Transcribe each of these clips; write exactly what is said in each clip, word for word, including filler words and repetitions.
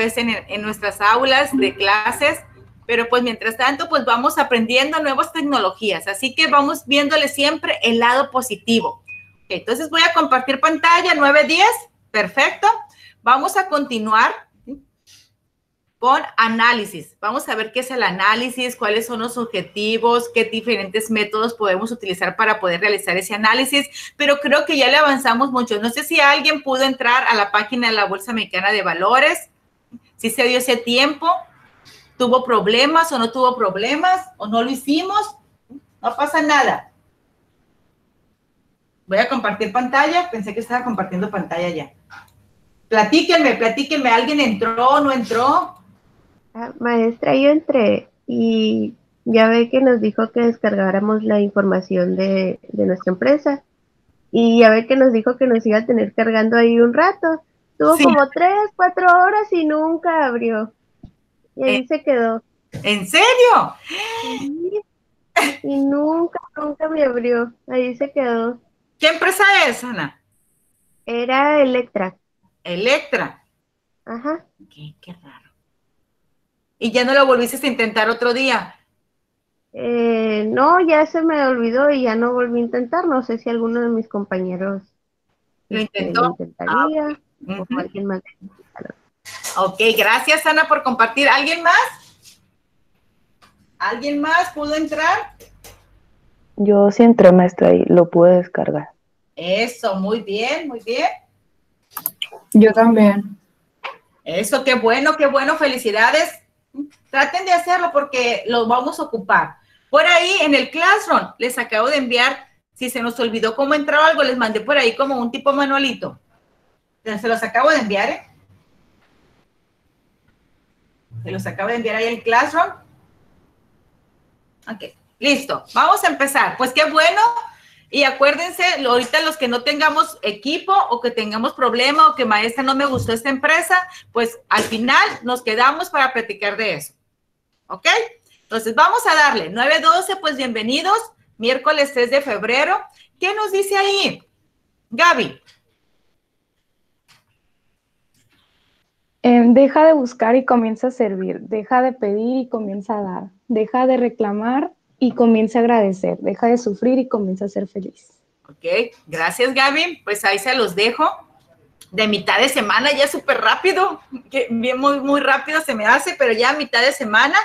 vez en, en nuestras aulas de clases, pero pues mientras tanto, pues vamos aprendiendo nuevas tecnologías, así que vamos viéndole siempre el lado positivo. Okay, entonces voy a compartir pantalla, nueve diez, perfecto. Vamos a continuar con análisis. Vamos a ver qué es el análisis, cuáles son los objetivos, qué diferentes métodos podemos utilizar para poder realizar ese análisis, pero creo que ya le avanzamos mucho. No sé si alguien pudo entrar a la página de la Bolsa Mexicana de Valores, si se dio ese tiempo, tuvo problemas o no tuvo problemas, o no lo hicimos, no pasa nada. Voy a compartir pantalla, pensé que estaba compartiendo pantalla ya. Platíquenme, platíquenme, ¿alguien entró o no entró? Ah, maestra, yo entré y ya ve que nos dijo que descargáramos la información de, de nuestra empresa y ya ve que nos dijo que nos iba a tener cargando ahí un rato. Tuvo Sí. como tres, cuatro horas y nunca abrió. Y ahí ¿En, se quedó. ¿En serio? Sí. Y nunca, nunca me abrió. Ahí se quedó. ¿Qué empresa es, Ana? Era Electra. Electra. Ajá. Qué, qué raro. ¿Y ya no lo volviste a intentar otro día? Eh, no, ya se me olvidó y ya no volví a intentar. No sé si alguno de mis compañeros ¿Lo este, intentó? lo Ah, intentaría okay. o Uh-huh. alguien más. Ok, gracias, Ana, por compartir. ¿Alguien más? ¿Alguien más pudo entrar? Yo sí entré, maestra, y lo pude descargar. Eso, muy bien, muy bien. Yo también. Eso, qué bueno, qué bueno, felicidades. Traten de hacerlo porque lo vamos a ocupar. Por ahí en el Classroom les acabo de enviar, si se nos olvidó cómo entrar o algo, les mandé por ahí como un tipo manualito. Se los acabo de enviar, ¿eh? Se los acabo de enviar ahí en el Classroom. Ok, listo. Vamos a empezar. Pues qué bueno. Y acuérdense, ahorita los que no tengamos equipo o que tengamos problema o que maestra no me gustó esta empresa, pues al final nos quedamos para platicar de eso. ¿Ok? Entonces vamos a darle. nueve doce, pues bienvenidos. Miércoles tres de febrero. ¿Qué nos dice ahí? Gaby. Eh, deja de buscar y comienza a servir. Deja de pedir y comienza a dar. Deja de reclamar y comienza a agradecer. Deja de sufrir y comienza a ser feliz. Ok, gracias Gaby. Pues ahí se los dejo. De mitad de semana, ya súper rápido. Que bien, muy, muy rápido se me hace, pero ya a mitad de semana.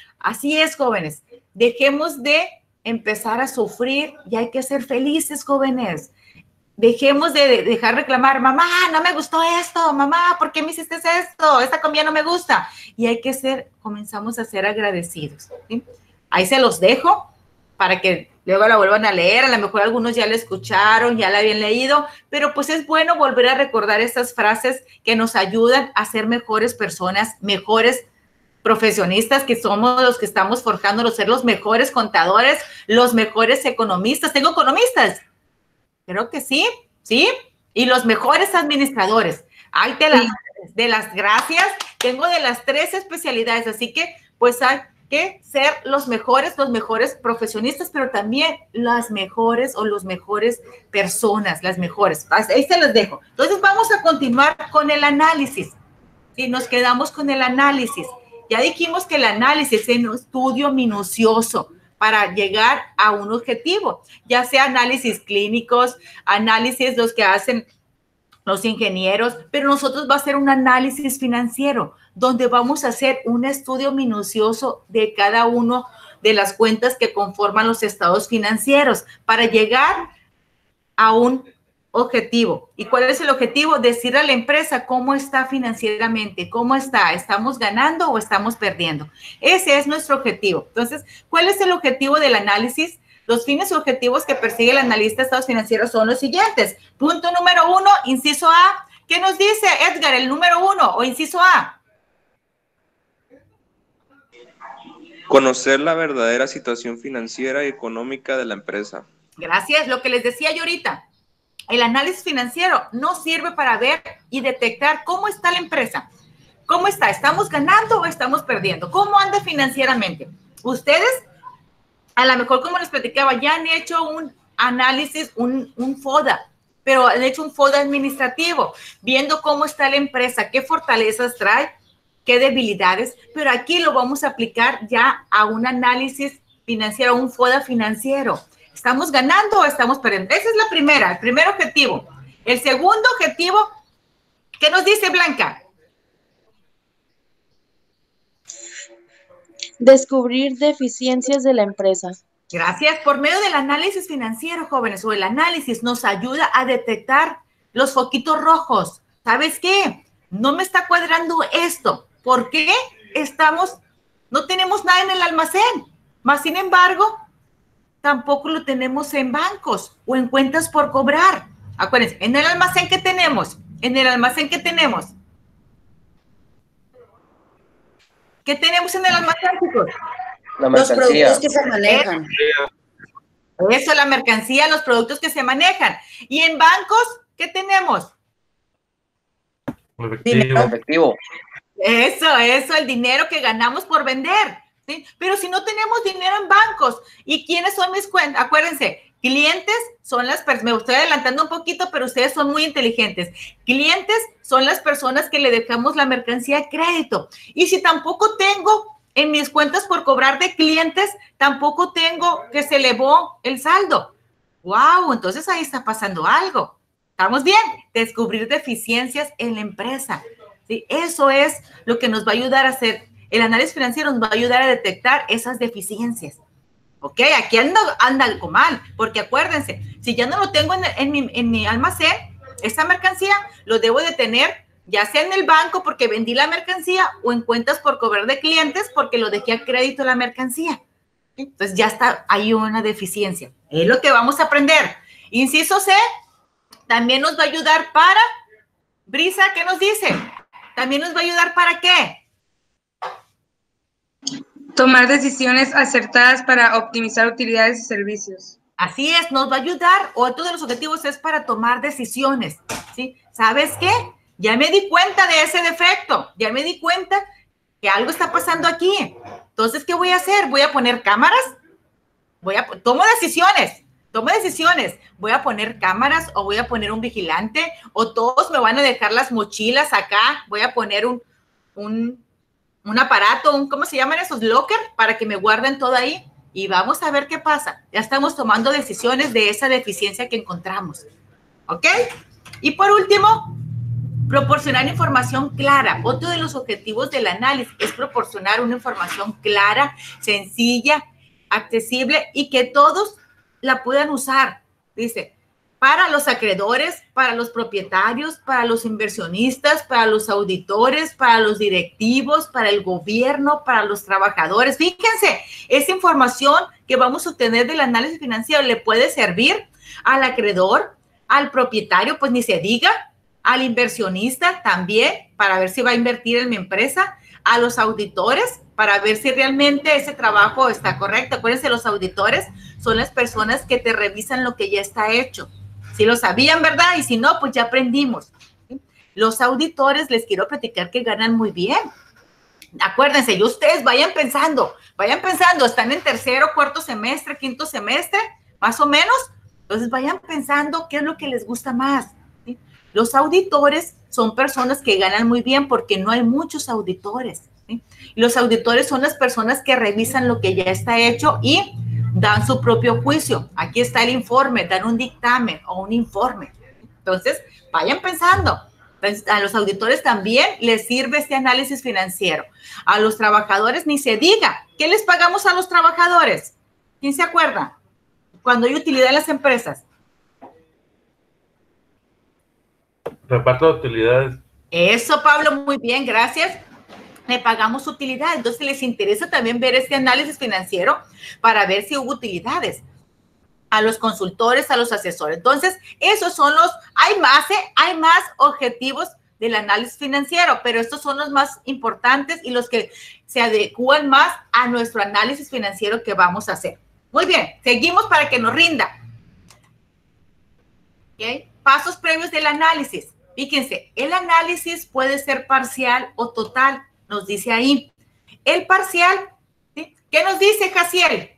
Así es, jóvenes. Dejemos de empezar a sufrir y hay que ser felices, jóvenes. Dejemos de dejar reclamar, mamá, no me gustó esto, mamá, ¿por qué me hiciste esto? Esta comida no me gusta. Y hay que ser, comenzamos a ser agradecidos. ¿Sí? Ahí se los dejo para que luego la vuelvan a leer. A lo mejor algunos ya la escucharon, ya la habían leído, pero pues es bueno volver a recordar estas frases que nos ayudan a ser mejores personas, mejores profesionistas, que somos los que estamos forjándonos, ser los mejores contadores, los mejores economistas. ¿Tengo economistas? Creo que sí, ¿sí? Y los mejores administradores. Hay de las, de las gracias, tengo de las tres especialidades, así que pues hay que ser los mejores, los mejores profesionistas, pero también las mejores o los mejores personas, las mejores. Ahí se los dejo. Entonces vamos a continuar con el análisis. Sí, nos quedamos con el análisis. Ya dijimos que el análisis es un estudio minucioso para llegar a un objetivo, ya sea análisis clínicos, análisis los que hacen los ingenieros, pero nosotros va a ser un análisis financiero, donde vamos a hacer un estudio minucioso de cada uno de las cuentas que conforman los estados financieros para llegar a un objetivo. ¿Y cuál es el objetivo? Decir a la empresa cómo está financieramente, cómo está, ¿estamos ganando o estamos perdiendo? Ese es nuestro objetivo. Entonces, ¿cuál es el objetivo del análisis? Los fines y objetivos que persigue el analista de estados financieros son los siguientes. Punto número uno, inciso A. ¿Qué nos dice Edgar, el número uno o inciso A? Conocer la verdadera situación financiera y económica de la empresa. Gracias, lo que les decía yo ahorita. El análisis financiero no sirve para ver y detectar cómo está la empresa. ¿Cómo está? ¿Estamos ganando o estamos perdiendo? ¿Cómo anda financieramente? Ustedes, a lo mejor como les platicaba, ya han hecho un análisis, un, un FODA, pero han hecho un FODA administrativo, viendo cómo está la empresa, qué fortalezas trae, qué debilidades, pero aquí lo vamos a aplicar ya a un análisis financiero, a un FODA financiero. ¿Estamos ganando o estamos perdiendo? Esa es la primera, el primer objetivo. El segundo objetivo, ¿qué nos dice Blanca? Descubrir deficiencias de la empresa. Gracias. Por medio del análisis financiero, jóvenes, o el análisis nos ayuda a detectar los foquitos rojos. ¿Sabes qué? No me está cuadrando esto. ¿Por qué? Estamos, no tenemos nada en el almacén. Más sin embargo, tampoco lo tenemos en bancos o en cuentas por cobrar. Acuérdense, en el almacén que tenemos, en el almacén que tenemos. ¿Qué tenemos en el almacén, chicos? La mercancía. Los productos que se manejan. Eso, la mercancía, los productos que se manejan. Y en bancos, ¿qué tenemos? Dinero. Efectivo. Eso, eso, el dinero que ganamos por vender. ¿Sí? Pero si no tenemos dinero en bancos, ¿y quiénes son mis cuentas? Acuérdense, clientes son las personas, me estoy adelantando un poquito, pero ustedes son muy inteligentes. Clientes son las personas que le dejamos la mercancía a crédito. Y si tampoco tengo en mis cuentas por cobrar de clientes, tampoco tengo que se elevó el saldo. ¡Wow! Entonces ahí está pasando algo. ¿Estamos bien? Descubrir deficiencias en la empresa. ¿Sí? Eso es lo que nos va a ayudar a hacer. El análisis financiero nos va a ayudar a detectar esas deficiencias. ¿Ok? Aquí anda, anda algo mal, porque acuérdense, si ya no lo tengo en, en, mi, en mi almacén, esa mercancía lo debo de tener ya sea en el banco porque vendí la mercancía o en cuentas por cobrar de clientes porque lo dejé a crédito la mercancía. Entonces ya está, hay una deficiencia. Es lo que vamos a aprender. Inciso C, también nos va a ayudar para, Brisa, ¿qué nos dice? También nos va a ayudar para qué? Tomar decisiones acertadas para optimizar utilidades y servicios. Así es, nos va a ayudar. Otro de los objetivos es para tomar decisiones, ¿sí? ¿Sabes qué? Ya me di cuenta de ese defecto, ya me di cuenta que algo está pasando aquí. Entonces, ¿qué voy a hacer? ¿Voy a poner cámaras? Voy a, tomo decisiones, tomo decisiones. ¿Voy a poner cámaras o voy a poner un vigilante? ¿O todos me van a dejar las mochilas acá? ¿Voy a poner un, un, un aparato, un, ¿cómo se llaman esos? Locker, para que me guarden todo ahí. Y vamos a ver qué pasa. Ya estamos tomando decisiones de esa deficiencia que encontramos. ¿Ok? Y por último, proporcionar información clara. Otro de los objetivos del análisis es proporcionar una información clara, sencilla, accesible y que todos la puedan usar. Dice, para los acreedores, para los propietarios, para los inversionistas, para los auditores, para los directivos, para el gobierno, para los trabajadores. Fíjense, esa información que vamos a obtener del análisis financiero le puede servir al acreedor, al propietario, pues ni se diga, al inversionista también, para ver si va a invertir en mi empresa, a los auditores, para ver si realmente ese trabajo está correcto. Acuérdense, los auditores son las personas que te revisan lo que ya está hecho. Si lo sabían, ¿verdad? Y si no, pues ya aprendimos. ¿Sí? Los auditores, les quiero platicar que ganan muy bien. Acuérdense, y ustedes vayan pensando, vayan pensando, están en tercero, cuarto semestre, quinto semestre, más o menos. Entonces vayan pensando qué es lo que les gusta más. ¿Sí? Los auditores son personas que ganan muy bien porque no hay muchos auditores. ¿Sí? Y los auditores son las personas que revisan lo que ya está hecho y dan su propio juicio. Aquí está el informe, dan un dictamen o un informe. Entonces, vayan pensando. Entonces, a los auditores también les sirve este análisis financiero. A los trabajadores ni se diga. ¿Qué les pagamos a los trabajadores? ¿Quién se acuerda? Cuando hay utilidad en las empresas. Reparto de utilidades. Eso, Pablo, muy bien, gracias. Le pagamos utilidad. Entonces, les interesa también ver este análisis financiero para ver si hubo utilidades a los consultores, a los asesores. Entonces, esos son los, hay más, ¿eh? Hay más objetivos del análisis financiero, pero estos son los más importantes y los que se adecúan más a nuestro análisis financiero que vamos a hacer. Muy bien, seguimos para que nos rinda. ¿Okay? Pasos previos del análisis. Fíjense, el análisis puede ser parcial o total. Nos dice ahí. El parcial, ¿sí? ¿Qué nos dice, Jaciel?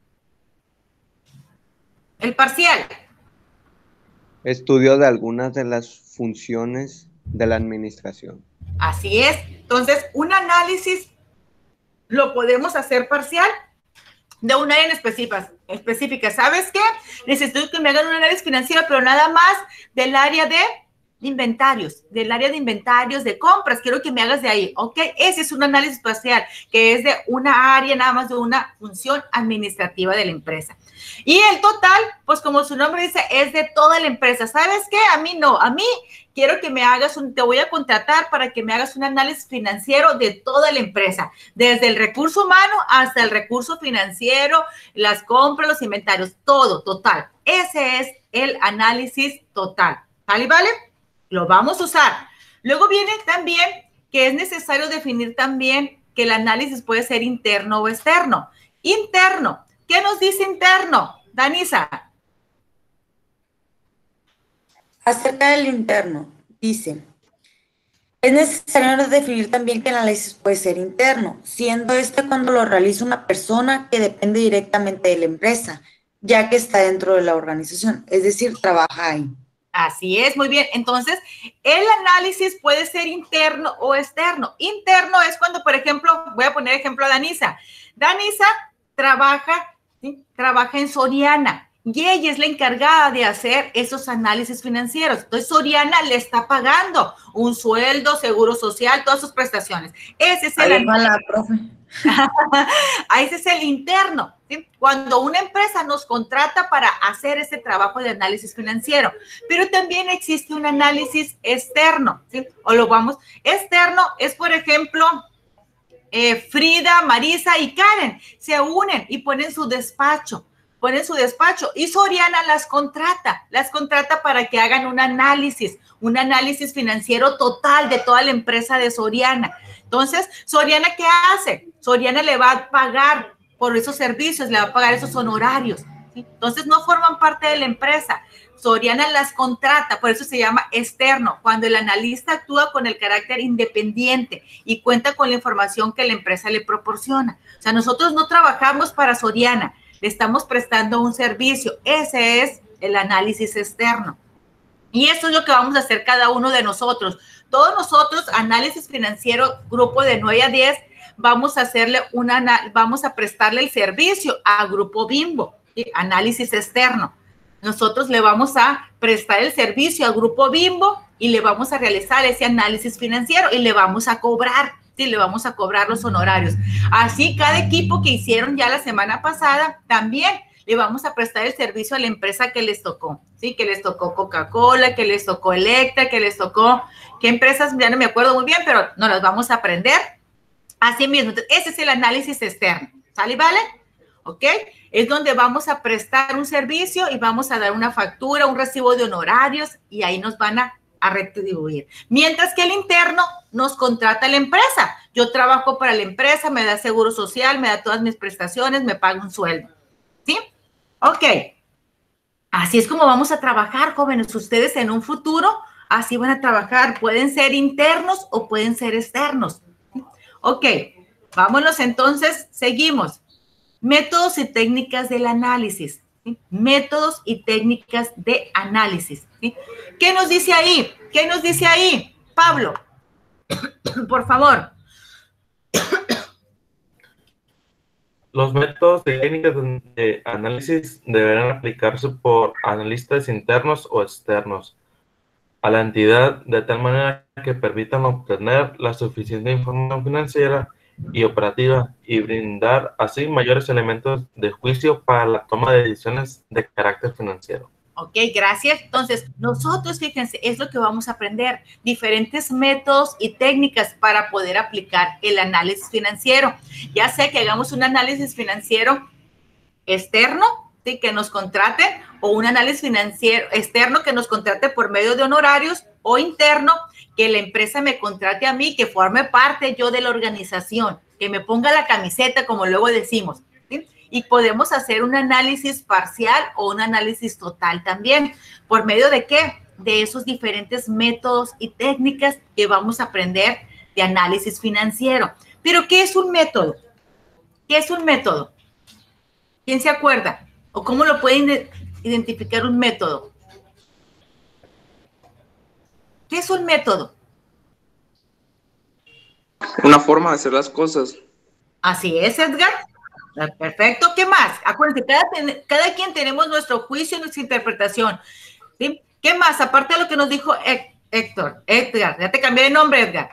El parcial. Estudio de algunas de las funciones de la administración. Así es. Entonces, un análisis lo podemos hacer parcial de un área en específica. específica. ¿Sabes qué? Necesito que me hagan un análisis financiero, pero nada más del área de inventarios, del área de inventarios, de compras. Quiero que me hagas de ahí, ¿ok? Ese es un análisis parcial, que es de una área, nada más de una función administrativa de la empresa. Y el total, pues como su nombre dice, es de toda la empresa. ¿Sabes qué? A mí no. A mí quiero que me hagas un, te voy a contratar para que me hagas un análisis financiero de toda la empresa, desde el recurso humano hasta el recurso financiero, las compras, los inventarios, todo, total. Ese es el análisis total. ¿Vale? ¿Vale? Lo vamos a usar. Luego viene también que es necesario definir también que el análisis puede ser interno o externo. Interno. ¿Qué nos dice interno, Danisa? Acerca del interno, dice, es necesario definir también que el análisis puede ser interno, siendo este cuando lo realiza una persona que depende directamente de la empresa, ya que está dentro de la organización, es decir, trabaja ahí. Así es, muy bien. Entonces, el análisis puede ser interno o externo. Interno es cuando, por ejemplo, voy a poner ejemplo a Danisa. Danisa trabaja, ¿sí? trabaja en Soriana y ella es la encargada de hacer esos análisis financieros. Entonces, Soriana le está pagando un sueldo, seguro social, todas sus prestaciones. Ese es el Ahí va la profe. Ese es el interno, ¿sí? Cuando una empresa nos contrata para hacer ese trabajo de análisis financiero, pero también existe un análisis externo, ¿sí? O lo vamos, externo es, por ejemplo, eh, Frida, Marisa y Karen se unen y ponen su despacho, ponen su despacho y Soriana las contrata, las contrata para que hagan un análisis, un análisis financiero total de toda la empresa de Soriana. Entonces, ¿Soriana qué hace? Soriana le va a pagar por esos servicios, le va a pagar esos honorarios, ¿sí? Entonces, no forman parte de la empresa. Soriana las contrata, por eso se llama externo, cuando el analista actúa con el carácter independiente y cuenta con la información que la empresa le proporciona. O sea, nosotros no trabajamos para Soriana, le estamos prestando un servicio. Ese es el análisis externo. Y eso es lo que vamos a hacer cada uno de nosotros. Todos nosotros, análisis financiero, grupo de nueve a diez, vamos a hacerle una, vamos a prestarle el servicio a Grupo Bimbo, ¿sí? Análisis externo. Nosotros le vamos a prestar el servicio a Grupo Bimbo y le vamos a realizar ese análisis financiero y le vamos a cobrar, ¿sí? Le vamos a cobrar los honorarios. Así, cada equipo que hicieron ya la semana pasada, también le vamos a prestar el servicio a la empresa que les tocó, ¿sí? Que les tocó Coca-Cola, que les tocó Electra, que les tocó, ¿qué empresas? Ya no me acuerdo muy bien, pero nos las vamos a aprender. Así mismo, entonces, ese es el análisis externo, ¿sale y vale? ¿Ok? Es donde vamos a prestar un servicio y vamos a dar una factura, un recibo de honorarios y ahí nos van a, a retribuir. Mientras que el interno nos contrata la empresa. Yo trabajo para la empresa, me da seguro social, me da todas mis prestaciones, me paga un sueldo, ¿sí? Ok. Así es como vamos a trabajar, jóvenes. Ustedes en un futuro así van a trabajar. Pueden ser internos o pueden ser externos. Ok, vámonos entonces, seguimos. Métodos y técnicas del análisis, ¿sí? Métodos y técnicas de análisis, ¿sí? ¿Qué nos dice ahí? ¿Qué nos dice ahí? Pablo, por favor. Los métodos y técnicas de análisis deberán aplicarse por analistas internos o externos a la entidad de tal manera que permitan obtener la suficiente información financiera y operativa y brindar así mayores elementos de juicio para la toma de decisiones de carácter financiero. Ok, gracias. Entonces, nosotros, fíjense, es lo que vamos a aprender, diferentes métodos y técnicas para poder aplicar el análisis financiero. Ya sea que hagamos un análisis financiero externo, ¿sí? Que nos contraten, o un análisis financiero externo que nos contrate por medio de honorarios, o interno, que la empresa me contrate a mí, que forme parte yo de la organización, que me ponga la camiseta, como luego decimos, ¿sí? Y podemos hacer un análisis parcial o un análisis total también. ¿Por medio de qué? De esos diferentes métodos y técnicas que vamos a aprender de análisis financiero. ¿Pero qué es un método? ¿Qué es un método? ¿Quién se acuerda? ¿O cómo lo pueden identificar un método? ¿Qué es un método? una forma de hacer las cosas. Así es, Edgar. Perfecto. ¿Qué más? Acuérdense, cada, cada quien tenemos nuestro juicio y nuestra interpretación. ¿Sí? ¿Qué más? Aparte de lo que nos dijo Héctor, Edgar, ya te cambié de nombre, Edgar.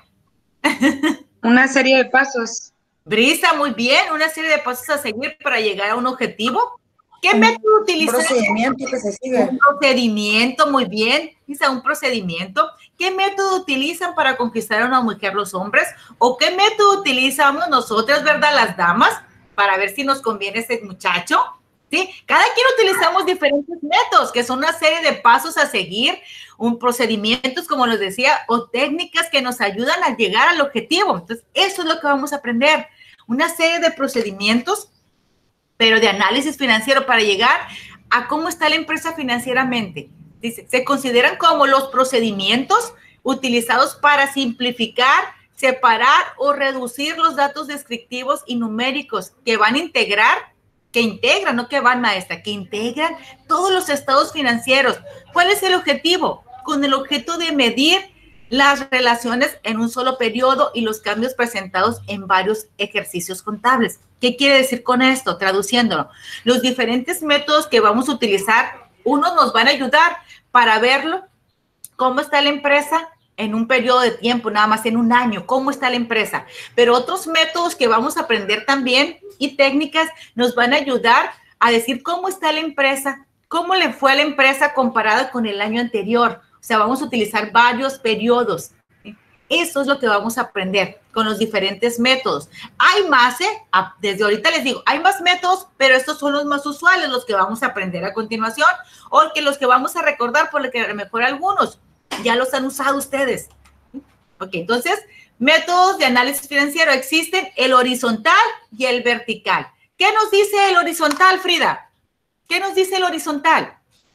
Una serie de pasos. Brisa, muy bien, una serie de pasos a seguir para llegar a un objetivo. ¿Qué método utilizan? Un procedimiento que se sigue. Un procedimiento, muy bien. Dice un procedimiento. ¿Qué método utilizan para conquistar a una mujer los hombres? ¿O qué método utilizamos nosotras, verdad, las damas, para ver si nos conviene ese muchacho? ¿Sí? Cada quien utilizamos diferentes métodos, que son una serie de pasos a seguir, un procedimientos, como les decía, o técnicas que nos ayudan a llegar al objetivo. Entonces, eso es lo que vamos a aprender. Una serie de procedimientos, pero de análisis financiero para llegar a cómo está la empresa financieramente. Dice, se consideran como los procedimientos utilizados para simplificar, separar o reducir los datos descriptivos y numéricos que van a integrar, que integran, no que van, maestra, que integran todos los estados financieros. ¿Cuál es el objetivo? Con el objeto de medir las relaciones en un solo periodo y los cambios presentados en varios ejercicios contables. ¿Qué quiere decir con esto? Traduciéndolo. Los diferentes métodos que vamos a utilizar, unos nos van a ayudar para verlo, cómo está la empresa en un periodo de tiempo, nada más en un año, cómo está la empresa. Pero otros métodos que vamos a aprender también y técnicas nos van a ayudar a decir cómo está la empresa, cómo le fue a la empresa comparada con el año anterior. O sea, vamos a utilizar varios periodos. Eso es lo que vamos a aprender con los diferentes métodos. Hay más, ¿eh? Desde ahorita les digo, hay más métodos, pero estos son los más usuales, los que vamos a aprender a continuación, o que los que vamos a recordar, por lo que a lo mejor algunos ya los han usado ustedes. Ok, entonces, métodos de análisis financiero existen, el horizontal y el vertical. ¿Qué nos dice el horizontal, Frida? ¿Qué nos dice el horizontal?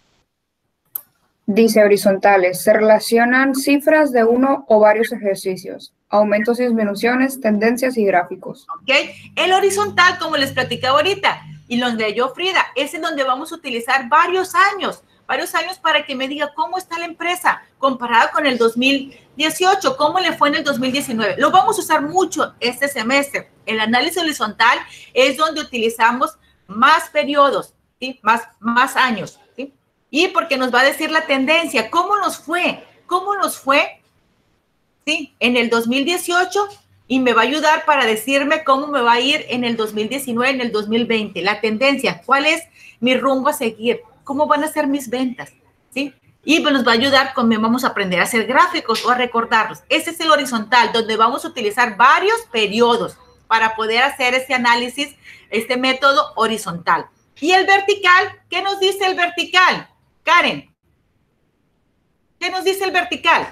Dice horizontales, se relacionan cifras de uno o varios ejercicios, aumentos y disminuciones, tendencias y gráficos. Ok, el horizontal, como les platicaba ahorita, y lo leyó Frida, es en donde vamos a utilizar varios años, varios años para que me diga cómo está la empresa comparada con el dos mil dieciocho, cómo le fue en el dos mil diecinueve. Lo vamos a usar mucho este semestre. El análisis horizontal es donde utilizamos más periodos, ¿sí? más, más años, ¿sí? Y porque nos va a decir la tendencia, cómo nos fue, cómo nos fue, ¿sí? En el dos mil dieciocho, y me va a ayudar para decirme cómo me va a ir en el dos mil diecinueve, en el dos mil veinte. La tendencia, cuál es mi rumbo a seguir, cómo van a ser mis ventas, ¿sí? Y pues nos va a ayudar con, vamos a aprender a hacer gráficos o a recordarlos. Ese es el horizontal, donde vamos a utilizar varios periodos para poder hacer ese análisis, este método horizontal. Y el vertical, ¿qué nos dice el vertical? Karen, ¿qué nos dice el vertical?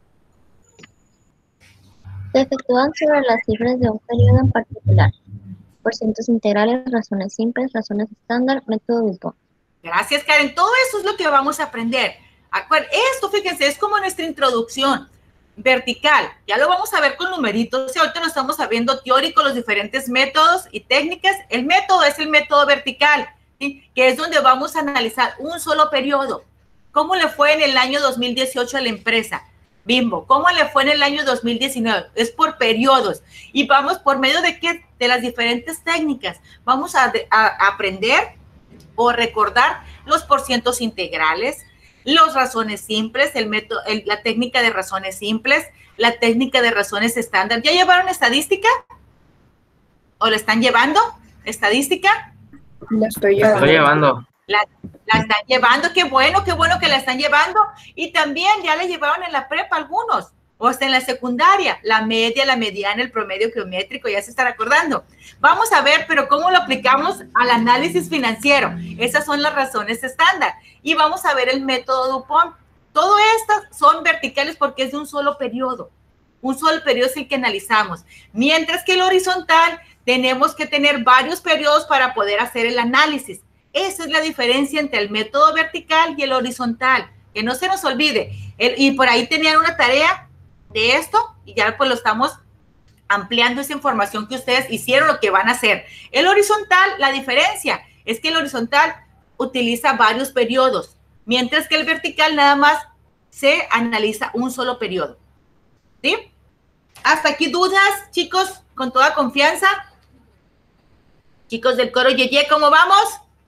Se efectúan sobre las cifras de un periodo en particular. Porcientos integrales, razones simples, razones estándar, método Dupont. Gracias, Karen. Todo eso es lo que vamos a aprender. Esto, fíjense, es como nuestra introducción vertical. Ya lo vamos a ver con numeritos. Ahorita no estamos sabiendo teórico los diferentes métodos y técnicas. El método es el método vertical, ¿sí? Que es donde vamos a analizar un solo periodo. ¿Cómo le fue en el año dos mil dieciocho a la empresa? Bimbo, ¿cómo le fue en el año dos mil diecinueve? Es por periodos. Y vamos por medio de qué? De las diferentes técnicas. Vamos a, a, a aprender o recordar los porcientos integrales, las razones simples, el método, el, la técnica de razones simples, la técnica de razones estándar. ¿Ya llevaron estadística? ¿O la están llevando? ¿Estadística? La estoy llevando. Estoy llevando. La, la están llevando, qué bueno, qué bueno que la están llevando. Y también ya la llevaron en la prepa algunos, o hasta en la secundaria, la media, la mediana, el promedio geométrico, ya se están acordando. Vamos a ver, pero cómo lo aplicamos al análisis financiero. Esas son las razones estándar. Y vamos a ver el método Dupont. Todo estas son verticales porque es de un solo periodo. Un solo periodo es el que analizamos. Mientras que el horizontal tenemos que tener varios periodos para poder hacer el análisis. Esa es la diferencia entre el método vertical y el horizontal. Que no se nos olvide. El, y por ahí tenían una tarea de esto y ya pues lo estamos ampliando esa información que ustedes hicieron, lo que van a hacer. El horizontal, la diferencia es que el horizontal utiliza varios periodos, mientras que el vertical nada más se analiza un solo periodo. ¿Sí? ¿Hasta aquí dudas, chicos? Con toda confianza. Chicos del coro Yeye, ¿cómo vamos?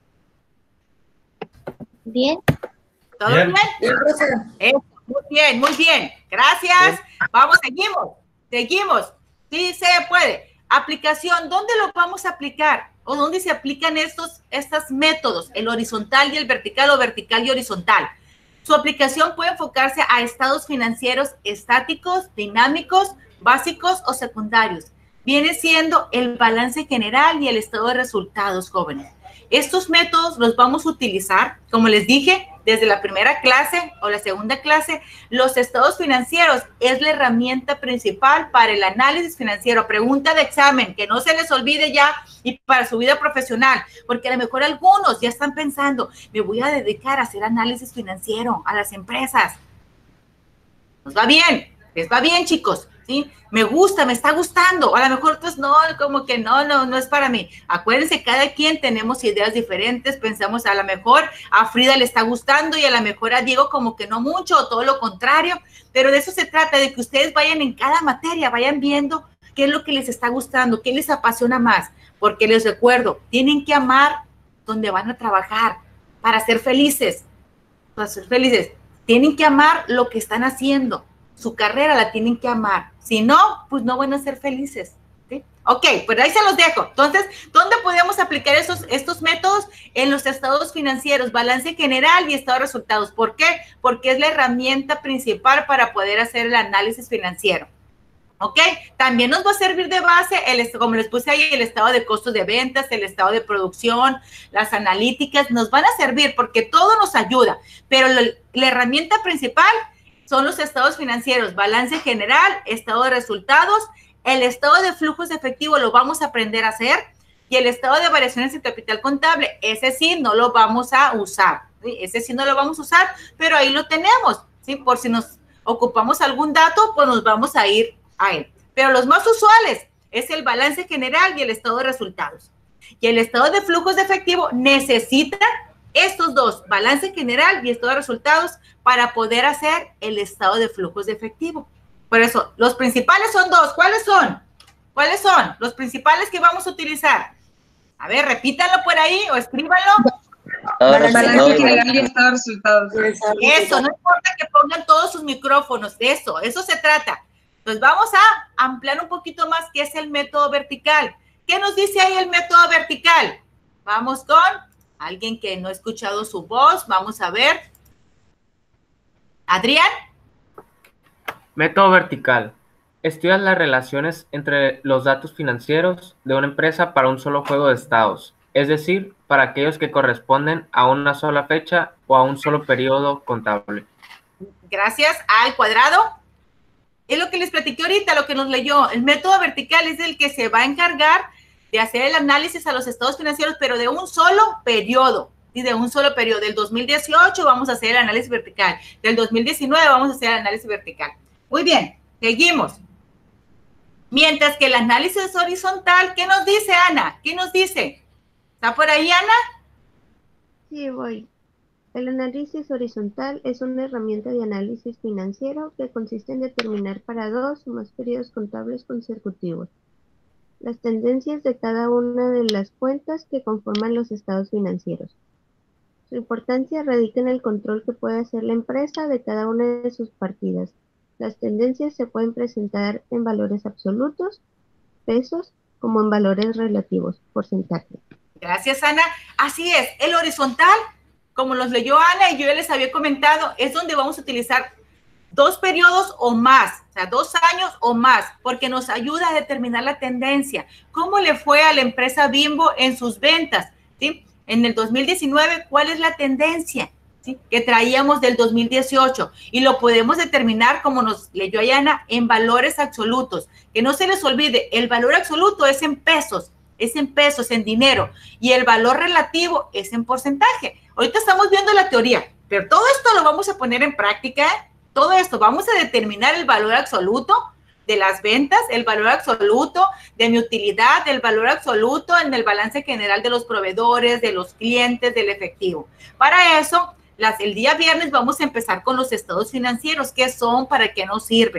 Bien. ¿Todo bien? bien? Eso, muy bien, muy bien. Gracias. Bien. Vamos, seguimos. Seguimos. Sí se puede. Aplicación, ¿dónde lo vamos a aplicar? ¿O dónde se aplican estos, estos métodos? El horizontal y el vertical o vertical y horizontal. Su aplicación puede enfocarse a estados financieros estáticos, dinámicos, básicos o secundarios. Viene siendo el balance general y el estado de resultados, jóvenes. Estos métodos los vamos a utilizar, como les dije, desde la primera clase o la segunda clase. Los estados financieros es la herramienta principal para el análisis financiero. Pregunta de examen, que no se les olvide ya y para su vida profesional, porque a lo mejor algunos ya están pensando, me voy a dedicar a hacer análisis financiero a las empresas. Nos va bien, les va bien, chicos. ¿Sí? Me gusta, me está gustando, a lo mejor pues no, como que no, no, no es para mí. Acuérdense, cada quien tenemos ideas diferentes, pensamos a lo mejor a Frida le está gustando y a lo mejor a Diego como que no mucho o todo lo contrario, pero de eso se trata, de que ustedes vayan en cada materia, vayan viendo qué es lo que les está gustando, qué les apasiona más, porque les recuerdo, tienen que amar donde van a trabajar para ser felices, para ser felices, tienen que amar lo que están haciendo. Su carrera la tienen que amar. Si no, pues no van a ser felices. ¿Sí? Ok, pues ahí se los dejo. Entonces, ¿dónde podemos aplicar esos, estos métodos? En los estados financieros, balance general y estado de resultados. ¿Por qué? Porque es la herramienta principal para poder hacer el análisis financiero. ¿Ok? También nos va a servir de base, el, como les puse ahí, el estado de costos de ventas, el estado de producción, las analíticas, nos van a servir porque todo nos ayuda. Pero la, la herramienta principal son los estados financieros, balance general, estado de resultados, el estado de flujos de efectivo lo vamos a aprender a hacer y el estado de variaciones en capital contable, ese sí no lo vamos a usar, ¿sí? Ese sí no lo vamos a usar, pero ahí lo tenemos, ¿sí? Por si nos ocupamos algún dato, pues nos vamos a ir a él. Pero los más usuales es el balance general y el estado de resultados. Y el estado de flujos de efectivo necesita estos dos, balance general y estado de resultados, para poder hacer el estado de flujos de efectivo. Por eso, los principales son dos. ¿Cuáles son? ¿Cuáles son los principales que vamos a utilizar? A ver, repítanlo por ahí o escríbanlo. Balance general y estado de resultados. Eso, no importa que pongan todos sus micrófonos, de eso, eso se trata. Entonces, vamos a ampliar un poquito más qué es el método vertical. ¿Qué nos dice ahí el método vertical? Vamos con alguien que no ha escuchado su voz. Vamos a ver. Adrián. Método vertical. Estudia las relaciones entre los datos financieros de una empresa para un solo juego de estados, es decir, para aquellos que corresponden a una sola fecha o a un solo periodo contable. Gracias. Al cuadrado. Es lo que les platiqué ahorita, lo que nos leyó. El método vertical es el que se va a encargar de hacer el análisis a los estados financieros, pero de un solo periodo. Y de un solo periodo, del dos mil dieciocho vamos a hacer el análisis vertical, del dos mil diecinueve vamos a hacer el análisis vertical. Muy bien, seguimos. Mientras que el análisis horizontal, ¿qué nos dice, Ana? ¿Qué nos dice? ¿Está por ahí, Ana? Sí, voy. El análisis horizontal es una herramienta de análisis financiero que consiste en determinar para dos o más periodos contables consecutivos las tendencias de cada una de las cuentas que conforman los estados financieros. Su importancia radica en el control que puede hacer la empresa de cada una de sus partidas. Las tendencias se pueden presentar en valores absolutos, pesos, como en valores relativos, porcentajes. Gracias, Ana. Así es, el horizontal, como los leyó Ana y yo ya les había comentado, es donde vamos a utilizar dos periodos o más, o sea, dos años o más, porque nos ayuda a determinar la tendencia. ¿Cómo le fue a la empresa Bimbo en sus ventas? ¿Sí? En el dos mil diecinueve, ¿cuál es la tendencia? ¿Sí? Que traíamos del dos mil dieciocho, y lo podemos determinar, como nos leyó Ayana, en valores absolutos. Que no se les olvide, el valor absoluto es en pesos, es en pesos, en dinero, y el valor relativo es en porcentaje. Ahorita estamos viendo la teoría, pero todo esto lo vamos a poner en práctica, ¿eh? Todo esto, vamos a determinar el valor absoluto de las ventas, el valor absoluto de mi utilidad, el valor absoluto en el balance general de los proveedores, de los clientes, del efectivo. Para eso, las, el día viernes vamos a empezar con los estados financieros. ¿Qué son? ¿Para qué nos sirven?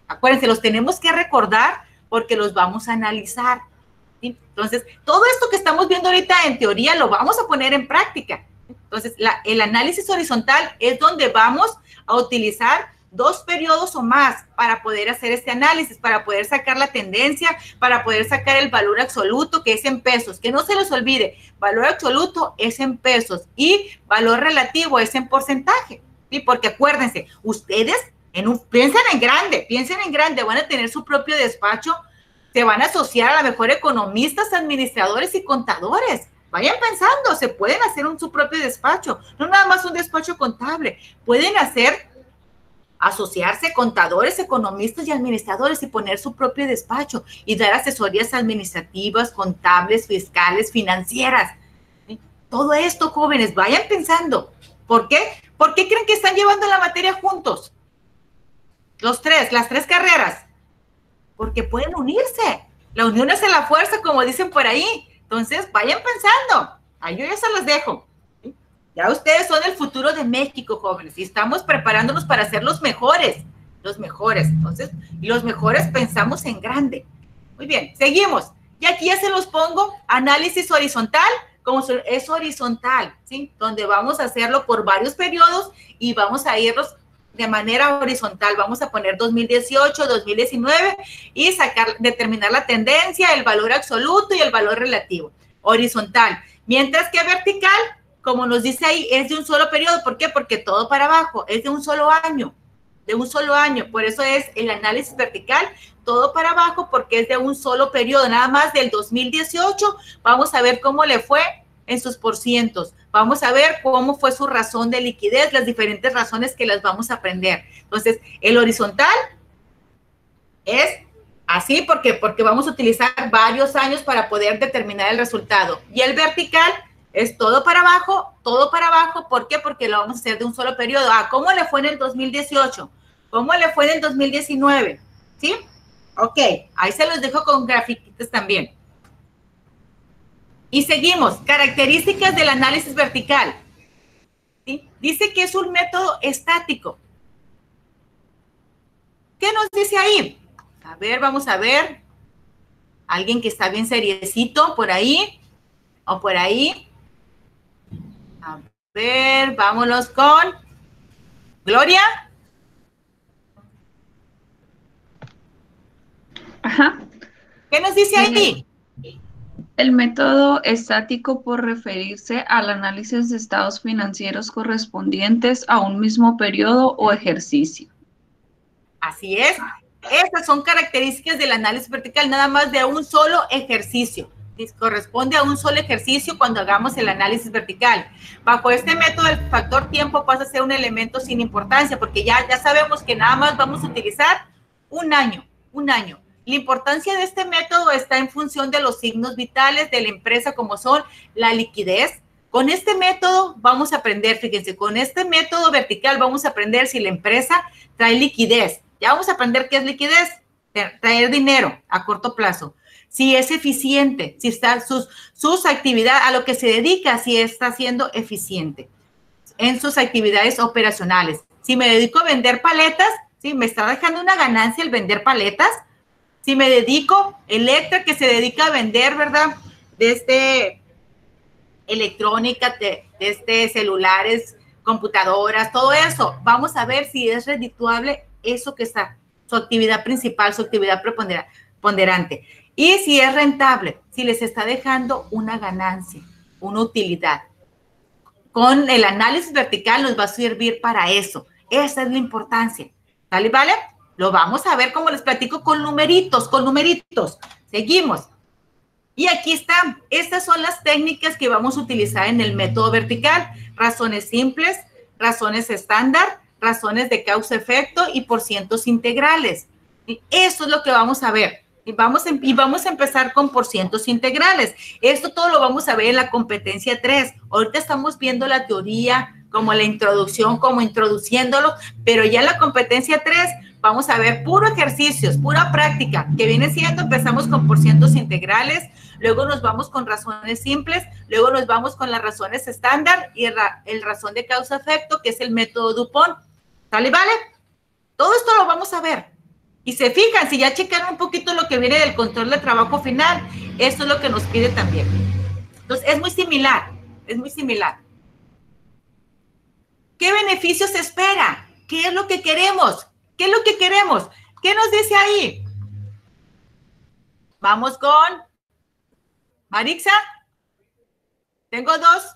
Acuérdense, los tenemos que recordar porque los vamos a analizar. ¿Sí? Entonces, todo esto que estamos viendo ahorita en teoría lo vamos a poner en práctica. Entonces, la, el análisis horizontal es donde vamos a utilizar dos periodos o más para poder hacer este análisis, para poder sacar la tendencia, para poder sacar el valor absoluto, que es en pesos. Que no se les olvide, valor absoluto es en pesos y valor relativo es en porcentaje. ¿Sí? Porque acuérdense, ustedes en un, piensen en grande, piensen en grande, van a tener su propio despacho, se van a asociar a lo mejor economistas, administradores y contadores. Vayan pensando, se pueden hacer un, su propio despacho, no nada más un despacho contable, pueden hacer, asociarse contadores, economistas y administradores y poner su propio despacho y dar asesorías administrativas, contables, fiscales, financieras. ¿Sí? Todo esto, jóvenes, vayan pensando. ¿Por qué? ¿Por qué creen que están llevando la materia juntos? Los tres, las tres carreras. Porque pueden unirse. La unión hace la fuerza, como dicen por ahí. Entonces, vayan pensando. Ahí yo ya se los dejo. ¿Sí? Ya ustedes son el futuro de México, jóvenes, y estamos preparándonos para ser los mejores, los mejores. Entonces, y los mejores pensamos en grande. Muy bien, seguimos. Y aquí ya se los pongo, análisis horizontal, como es horizontal, ¿sí? Donde vamos a hacerlo por varios periodos y vamos a irlos de manera horizontal. Vamos a poner dos mil dieciocho, dos mil diecinueve y sacar, determinar la tendencia, el valor absoluto y el valor relativo. Horizontal. Mientras que vertical, como nos dice ahí, es de un solo periodo. ¿Por qué? Porque todo para abajo es de un solo año, de un solo año. Por eso es el análisis vertical, todo para abajo, porque es de un solo periodo, nada más del dos mil dieciocho. Vamos a ver cómo le fue en sus porcientos. Vamos a ver cómo fue su razón de liquidez, las diferentes razones que las vamos a aprender. Entonces, el horizontal es así porque, porque vamos a utilizar varios años para poder determinar el resultado. Y el vertical es todo para abajo, todo para abajo. ¿Por qué? Porque lo vamos a hacer de un solo periodo. Ah, ¿cómo le fue en el dos mil dieciocho? ¿Cómo le fue en el dos mil diecinueve? ¿Sí? Ok, ahí se los dejo con grafiquitas también. Y seguimos, características del análisis vertical. ¿Sí? Dice que es un método estático. ¿Qué nos dice ahí? A ver, vamos a ver. Alguien que está bien seriecito por ahí o por ahí. A ver, vámonos con Gloria. Ajá. ¿Qué nos dice ahí? El método estático por referirse al análisis de estados financieros correspondientes a un mismo periodo o ejercicio. Así es. Estas son características del análisis vertical, nada más de un solo ejercicio. Corresponde a un solo ejercicio cuando hagamos el análisis vertical. Bajo este método, el factor tiempo pasa a ser un elemento sin importancia, porque ya, ya sabemos que nada más vamos a utilizar un año, un año. La importancia de este método está en función de los signos vitales de la empresa, como son la liquidez. Con este método vamos a aprender, fíjense, con este método vertical vamos a aprender si la empresa trae liquidez. Ya vamos a aprender qué es liquidez, traer dinero a corto plazo. Si es eficiente, si está sus, sus actividades, a lo que se dedica, si está siendo eficiente en sus actividades operacionales. Si me dedico a vender paletas, ¿sí? Me está dejando una ganancia el vender paletas. Si me dedico, Electra, que se dedica a vender, ¿verdad? Desde electrónica, de, desde celulares, computadoras, todo eso. Vamos a ver si es redituable eso que está, su actividad principal, su actividad preponderante. Y si es rentable, si les está dejando una ganancia, una utilidad. Con el análisis vertical nos va a servir para eso. Esa es la importancia. ¿Vale? ¿Vale? Lo vamos a ver, como les platico, con numeritos, con numeritos. Seguimos. Y aquí están. Estas son las técnicas que vamos a utilizar en el método vertical. Razones simples, razones estándar, razones de causa-efecto y porcientos integrales. Y eso es lo que vamos a ver. Y vamos, a, y vamos a empezar con porcientos integrales. Esto todo lo vamos a ver en la competencia tres. Ahorita estamos viendo la teoría, como la introducción, como introduciéndolo, pero ya en la competencia tres vamos a ver puro ejercicios, pura práctica, que viene siendo, empezamos con porcientos integrales, luego nos vamos con razones simples, luego nos vamos con las razones estándar y el, el razón de causa-efecto, que es el método Dupont. ¿Sale, vale? Todo esto lo vamos a ver. Y se fijan, si ya checaron un poquito lo que viene del control de trabajo final, eso es lo que nos pide también. Entonces, es muy similar, es muy similar. ¿Qué beneficios se espera? ¿Qué es lo que queremos? ¿Qué es lo que queremos? ¿Qué nos dice ahí? Vamos con Marixa. Tengo dos.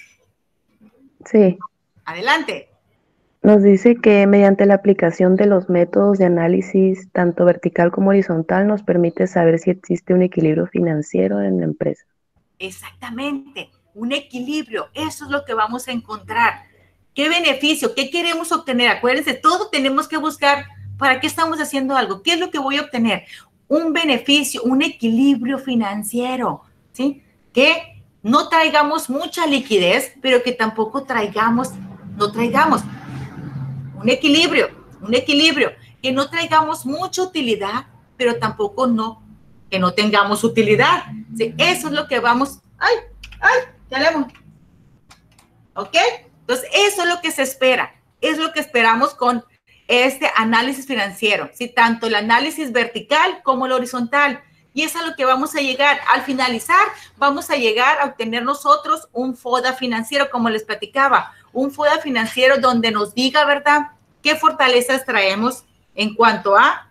Sí. Adelante. Nos dice que mediante la aplicación de los métodos de análisis, tanto vertical como horizontal, nos permite saber si existe un equilibrio financiero en la empresa. Exactamente, un equilibrio. Eso es lo que vamos a encontrar. ¿Qué beneficio? ¿Qué queremos obtener? Acuérdense, todo tenemos que buscar para qué estamos haciendo algo. ¿Qué es lo que voy a obtener? Un beneficio, un equilibrio financiero, ¿sí? Que no traigamos mucha liquidez, pero que tampoco traigamos, no traigamos un equilibrio, un equilibrio, que no traigamos mucha utilidad, pero tampoco no, que no tengamos utilidad. ¿Sí? Eso es lo que vamos, ay, ay, ya leemos. ¿Ok? Entonces, eso es lo que se espera, es lo que esperamos con este análisis financiero, ¿sí? Tanto el análisis vertical como el horizontal. Y es a lo que vamos a llegar. Al finalizar, vamos a llegar a obtener nosotros un FODA financiero, como les platicaba, un FODA financiero donde nos diga, ¿verdad?, qué fortalezas traemos en cuanto a,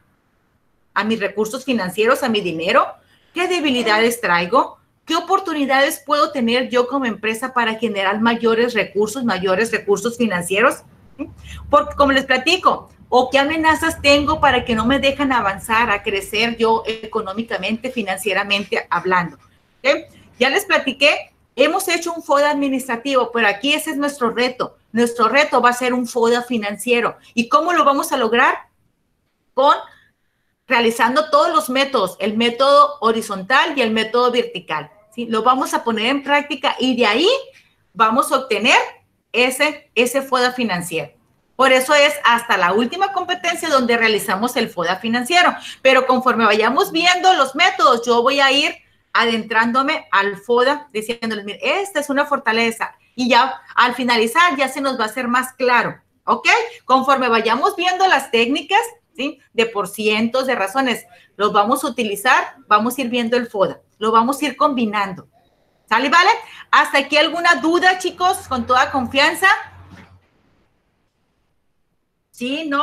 a mis recursos financieros, a mi dinero, qué debilidades traigo, qué oportunidades puedo tener yo como empresa para generar mayores recursos, mayores recursos financieros. ¿Sí? Porque, como les platico, o qué amenazas tengo para que no me dejan avanzar, a crecer yo económicamente, financieramente hablando. ¿Sí? Ya les platiqué, hemos hecho un FODA administrativo, pero aquí ese es nuestro reto. Nuestro reto va a ser un FODA financiero. ¿Y cómo lo vamos a lograr? Con realizando todos los métodos, el método horizontal y el método vertical. ¿Sí? Lo vamos a poner en práctica y de ahí vamos a obtener ese, ese FODA financiero. Por eso es hasta la última competencia donde realizamos el FODA financiero. Pero conforme vayamos viendo los métodos, yo voy a ir adentrándome al FODA, diciéndoles, mire, esta es una fortaleza. Y ya al finalizar ya se nos va a hacer más claro, ¿ok? Conforme vayamos viendo las técnicas, ¿sí?, de por cientos, de razones, los vamos a utilizar, vamos a ir viendo el FODA, lo vamos a ir combinando. ¿Sale, vale? ¿Hasta aquí alguna duda, chicos? Con toda confianza. ¿Sí? ¿No?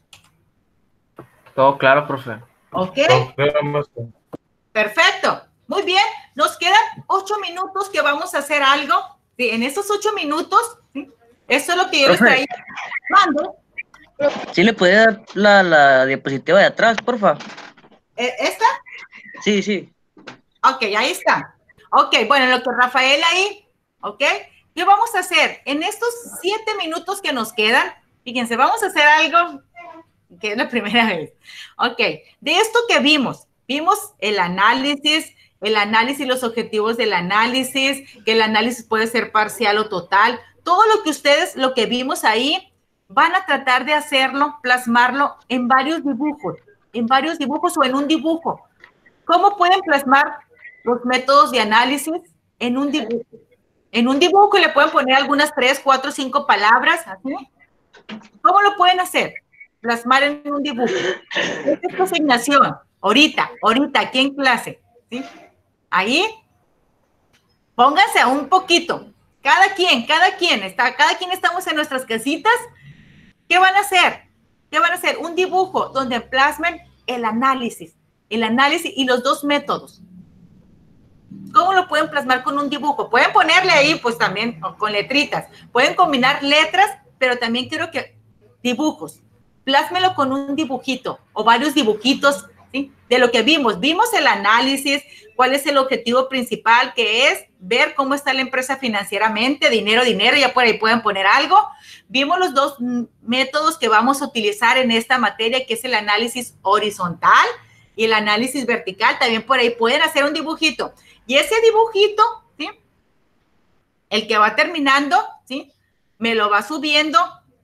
Todo claro, profe. Ok. Perfecto. Muy bien. Nos quedan ocho minutos que vamos a hacer algo. Sí, en esos ocho minutos, ¿sí?, eso es lo que yo les traía. Mando. ¿Sí le puede dar la, la diapositiva de atrás, porfa? ¿Esta? Sí, sí. Ok, ahí está. Ok, bueno, lo que Rafael ahí, ok. ¿Qué vamos a hacer? En estos siete minutos que nos quedan, fíjense, vamos a hacer algo que es la primera vez. Ok, de esto que vimos, vimos el análisis, el análisis, los objetivos del análisis, que el análisis puede ser parcial o total. Todo lo que ustedes, lo que vimos ahí, van a tratar de hacerlo, plasmarlo en varios dibujos, en varios dibujos o en un dibujo. ¿Cómo pueden plasmar los métodos de análisis en un dibujo? En un dibujo le pueden poner algunas tres, cuatro, cinco palabras, ¿así? ¿Cómo lo pueden hacer? Plasmar en un dibujo. Esta es tu asignación, ahorita, ahorita, aquí en clase, ¿sí? Ahí, pónganse un poquito. Cada quien, cada quien, está, cada quien estamos en nuestras casitas. ¿Qué van a hacer? ¿Qué van a hacer? Un dibujo donde plasmen el análisis, el análisis y los dos métodos. ¿Cómo lo pueden plasmar con un dibujo? Pueden ponerle ahí, pues también con letritas. Pueden combinar letras, pero también quiero que dibujos. Plásmelo con un dibujito o varios dibujitos, ¿sí?, de lo que vimos. Vimos el análisis, cuál es el objetivo principal, que es ver cómo está la empresa financieramente, dinero, dinero, ya por ahí pueden poner algo. Vimos los dos métodos que vamos a utilizar en esta materia, que es el análisis horizontal y el análisis vertical. También por ahí pueden hacer un dibujito. Y ese dibujito, ¿sí?, el que va terminando, ¿sí?, me lo va subiendo.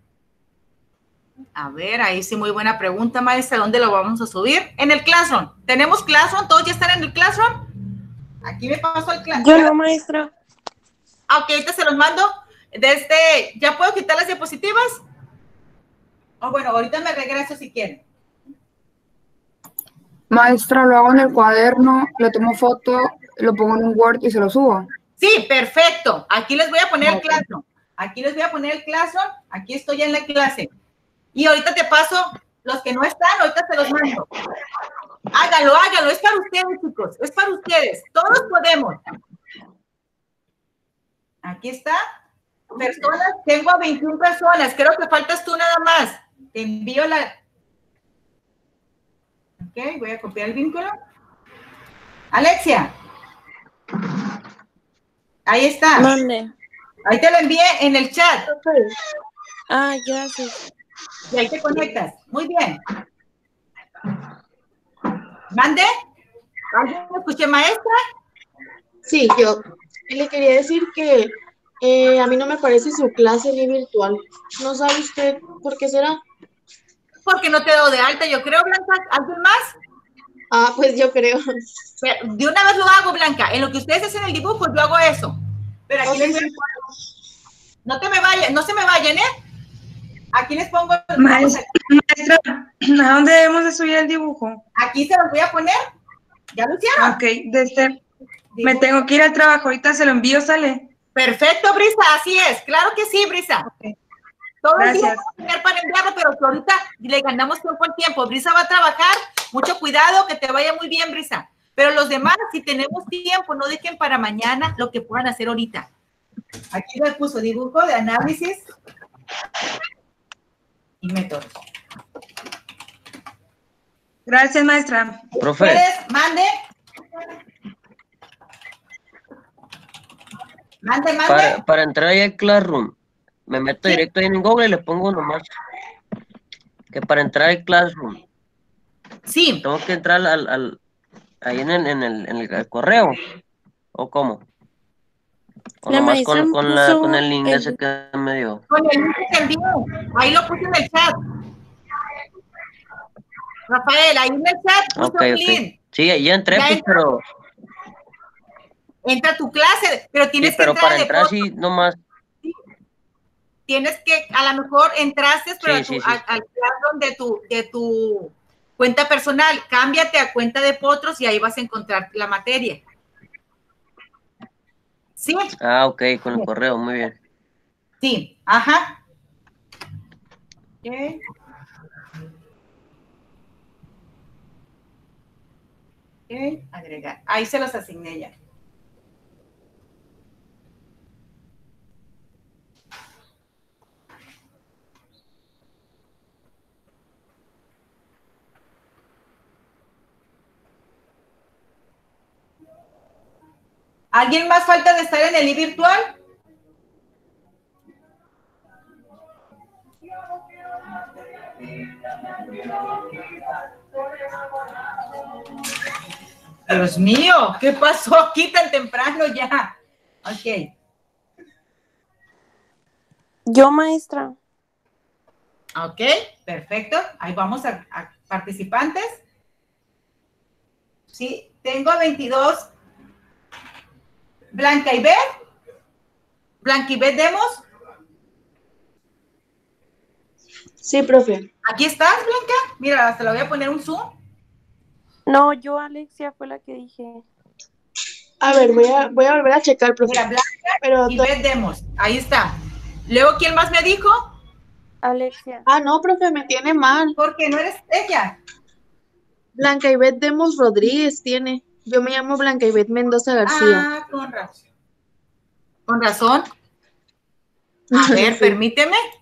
A ver, ahí sí, muy buena pregunta, maestra. ¿Dónde lo vamos a subir? En el Classroom. ¿Tenemos Classroom? ¿Todos ya están en el Classroom? Aquí me pasó el Classroom. Yo no, maestra. Ah, ok, ahorita se los mando. Desde, ¿ya puedo quitar las diapositivas? Oh, bueno, ahorita me regreso si quieren. Maestra, lo hago en el cuaderno, le tomo foto, lo pongo en un Word y se lo subo. Sí, perfecto. Aquí les voy a poner el Classroom. Aquí les voy a poner el Classroom. Aquí estoy en la clase. Y ahorita te paso los que no están, ahorita te los mando. Hágalo, hágalo. Es para ustedes, chicos. Es para ustedes. Todos podemos. Aquí está. Personas, tengo a veintiuna personas. Creo que faltas tú nada más. Te envío la... Ok, voy a copiar el vínculo. Alexia. Ahí está. Mande. Ahí te lo envié en el chat. Ah, gracias. Y ahí te conectas. Muy bien. ¿Mande? ¿Alguien me escuché, maestra? Sí, yo le quería decir que eh, a mí no me parece su clase ni virtual. ¿No sabe usted por qué será? Porque no te doy de alta, yo creo, Blanca. ¿Alguien más? Ah, pues yo creo. Pero de una vez lo hago, Blanca. En lo que ustedes hacen el dibujo, yo hago eso. Pero aquí les voy a... No te me vayan, no se me vayan, ¿eh? Aquí les pongo... Maestra, maestra, ¿a dónde debemos de subir el dibujo? Aquí se los voy a poner. ¿Ya lo hicieron? Ok, desde... Me tengo que ir al trabajo, ahorita se lo envío, ¿sale? Perfecto, Brisa, así es. Claro que sí, Brisa. Okay. Todo el día vamos a tener para enviarlo, pero que ahorita le ganamos tiempo al tiempo. Brisa va a trabajar. Mucho cuidado, que te vaya muy bien, Brisa. Pero los demás, si tenemos tiempo, no dejen para mañana lo que puedan hacer ahorita. Aquí le puso dibujo de análisis y métodos. Gracias, maestra. Profe. ¿Ustedes? Mande. Mande, mande. Para, para entrar ahí al Classroom, me meto ¿Sí? directo ahí en Google y le pongo nomás que para entrar al Classroom. Sí. Tengo que entrar al, al ahí en el, en el, en el, el correo. ¿O cómo? O La nomás con, maestra con, la, puso con el link el- ese que me dio. Con el link que envió. Ahí lo puse en el chat. Rafael, ahí en el chat puse Ok, un ok. link. Sí, ya entré, Ya pues, entró. pero... Entra a tu clase, pero tienes Sí, pero que entrar para de entrar foto. sí, nomás... Tienes que, a lo mejor entraste, pero Sí, a tu, sí, sí. al, al Classroom de tu, de tu cuenta personal. Cámbiate a cuenta de Potros y ahí vas a encontrar la materia. ¿Sí? Ah, ok, con el correo, muy bien. Sí, ajá. Ok. Ok, agregar. Ahí se los asigné ya. ¿Alguien más falta de estar en el virtual? Dios mío, ¿qué pasó aquí tan temprano ya? Ok. Yo, maestra. Ok, perfecto. Ahí vamos a, a participantes. Sí, tengo a veintidós. Blanca y Beth. Blanca y Beth Demos. Sí, profe. Aquí estás, Blanca. Mira, hasta le voy a poner un zoom. No, yo, Alexia, fue la que dije. A ver, voy a, voy a volver a checar, profe. Mira, Blanca Pero y to- Beth Demos. Ahí está. Luego, ¿quién más me dijo? Alexia. Ah, no, profe, me tiene mal. Porque no eres ella. Blanca Ivette Demos Rodríguez tiene. Yo me llamo Blanca Ivette Mendoza García. Ah, con razón. Con razón. A ver, Sí. permíteme.